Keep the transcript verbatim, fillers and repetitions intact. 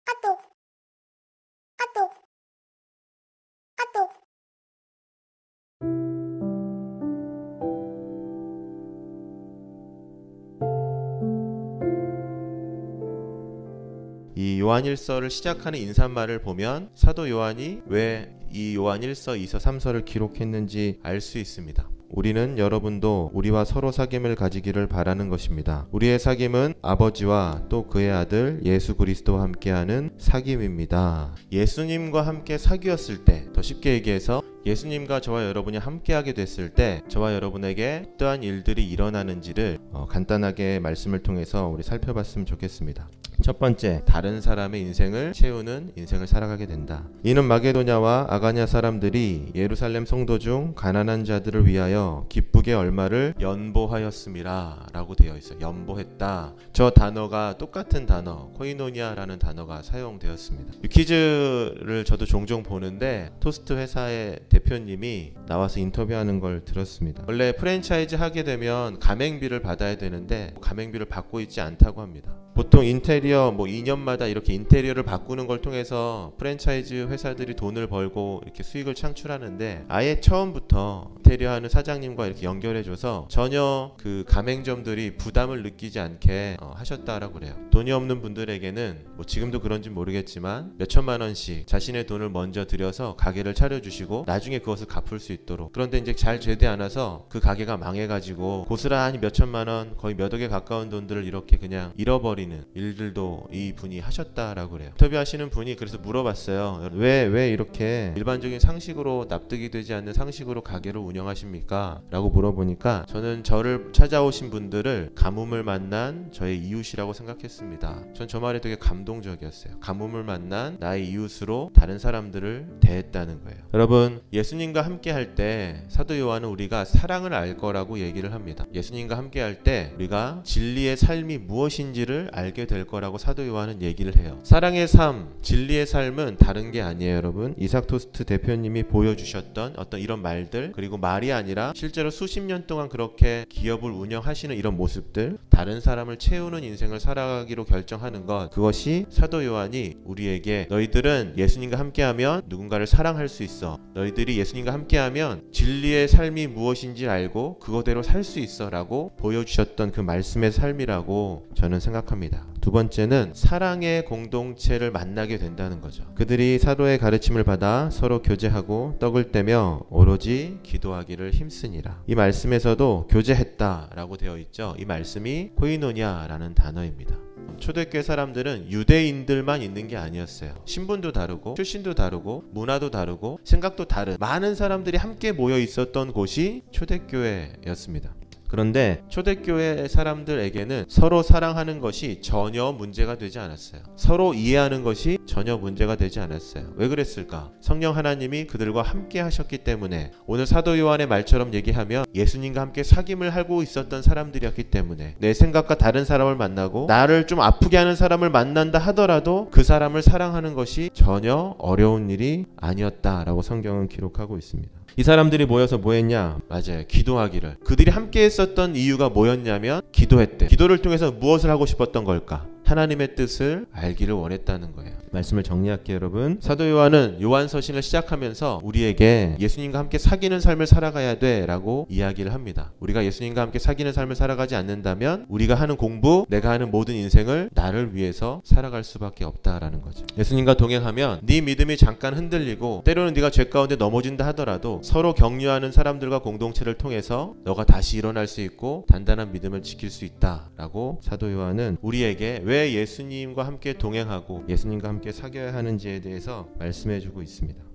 아또, 아또, 아또. 이 요한일서를 시작하는 인사말을 보면 사도 요한이 왜 이 요한일서, 이서, 삼서를 기록했는지 알 수 있습니다. 우리는 여러분도 우리와 서로 사귐을 가지기를 바라는 것입니다. 우리의 사귐은 아버지와 또 그의 아들 예수 그리스도와 함께하는 사귐입니다. 예수님과 함께 사귀었을 때, 더 쉽게 얘기해서 예수님과 저와 여러분이 함께하게 됐을 때 저와 여러분에게 어떠한 일들이 일어나는지를 어, 간단하게 말씀을 통해서 우리 살펴봤으면 좋겠습니다. 첫 번째, 다른 사람의 인생을 채우는 인생을 살아가게 된다. 이는 마게도냐와 아가냐 사람들이 예루살렘 성도 중 가난한 자들을 위하여 기쁘게 얼마를 연보하였음이라 라고 되어 있어요. 연보했다. 저 단어가 똑같은 단어, 코이노니아라는 단어가 사용되었습니다. 이 퀴즈를 저도 종종 보는데 토스트 회사의 대표님이 나와서 인터뷰하는 걸 들었습니다. 원래 프랜차이즈 하게 되면 가맹비를 받아야 되는데 가맹비를 받고 있지 않다고 합니다. 보통 인테리어 뭐 이 년마다 이렇게 인테리어를 바꾸는 걸 통해서 프랜차이즈 회사들이 돈을 벌고 이렇게 수익을 창출하는데 아예 처음부터 인테리어 하는 사장님과 이렇게 연결해줘서 전혀 그 가맹점들이 부담을 느끼지 않게 어, 하셨다라고 그래요. 돈이 없는 분들에게는 뭐 지금도 그런지 모르겠지만 몇 천만 원씩 자신의 돈을 먼저 들여서 가게를 차려주시고 나중에 그것을 갚을 수 있도록. 그런데 이제 잘 되지 않아서 그 가게가 망해가지고 고스란히 몇 천만 원, 거의 몇 억에 가까운 돈들을 이렇게 그냥 잃어버린 일들도 이 분이 하셨다라고 그래요. 인터뷰하시는 분이 그래서 물어봤어요. 왜, 왜 이렇게 일반적인 상식으로 납득이 되지 않는 상식으로 가게를 운영하십니까? 라고 물어보니까 저는 저를 찾아오신 분들을 가뭄을 만난 저의 이웃이라고 생각했습니다. 전 저 말이 되게 감동적이었어요. 가뭄을 만난 나의 이웃으로 다른 사람들을 대했다는 거예요. 여러분, 예수님과 함께 할 때 사도 요한은 우리가 사랑을 알 거라고 얘기를 합니다. 예수님과 함께 할 때 우리가 진리의 삶이 무엇인지를 알게 될 거라고 사도 요한은 얘기를 해요. 사랑의 삶, 진리의 삶은 다른 게 아니에요, 여러분. 이삭 토스트 대표님이 보여주셨던 어떤 이런 말들, 그리고 말이 아니라 실제로 수십 년 동안 그렇게 기업을 운영하시는 이런 모습들, 다른 사람을 채우는 인생을 살아가기로 결정하는 것, 그것이 사도 요한이 우리에게 너희들은 예수님과 함께하면 누군가를 사랑할 수 있어. 너희들이 예수님과 함께하면 진리의 삶이 무엇인지 알고 그거대로 살 수 있어 라고 보여주셨던 그 말씀의 삶이라고 저는 생각합니다. 두 번째는 사랑의 공동체를 만나게 된다는 거죠. 그들이 사도의 가르침을 받아 서로 교제하고 떡을 떼며 오로지 기도하기를 힘쓰니라. 이 말씀에서도 교제했다라고 되어 있죠. 이 말씀이 코이노니아라는 단어입니다. 초대교회 사람들은 유대인들만 있는 게 아니었어요. 신분도 다르고 출신도 다르고 문화도 다르고 생각도 다른 많은 사람들이 함께 모여 있었던 곳이 초대교회였습니다. 그런데 초대교회 사람들에게는 서로 사랑하는 것이 전혀 문제가 되지 않았어요. 서로 이해하는 것이 전혀 문제가 되지 않았어요. 왜 그랬을까? 성령 하나님이 그들과 함께 하셨기 때문에. 오늘 사도 요한의 말처럼 얘기하면 예수님과 함께 사귐을 하고 있었던 사람들이었기 때문에 내 생각과 다른 사람을 만나고 나를 좀 아프게 하는 사람을 만난다 하더라도 그 사람을 사랑하는 것이 전혀 어려운 일이 아니었다라고 성경은 기록하고 있습니다. 이 사람들이 모여서 뭐 했냐? 맞아요. 기도하기를. 그들이 함께 했었던 이유가 뭐였냐면 기도했대. 기도를 통해서 무엇을 하고 싶었던 걸까? 하나님의 뜻을 알기를 원했다는 거예요. 말씀을 정리할게요, 여러분. 사도 요한은 요한 서신을 시작하면서 우리에게 예수님과 함께 사귀는 삶을 살아가야 돼 라고 이야기를 합니다. 우리가 예수님과 함께 사귀는 삶을 살아가지 않는다면 우리가 하는 공부, 내가 하는 모든 인생을 나를 위해서 살아갈 수밖에 없다라는 거죠. 예수님과 동행하면 네 믿음이 잠깐 흔들리고 때로는 네가 죄 가운데 넘어진다 하더라도 서로 격려하는 사람들과 공동체를 통해서 너가 다시 일어날 수 있고 단단한 믿음을 지킬 수 있다라고 사도 요한은 우리에게 왜 예수님과 함께 동행하고 예수님과 함께 사귀어야 하는지에 대해서 말씀해주고 있습니다.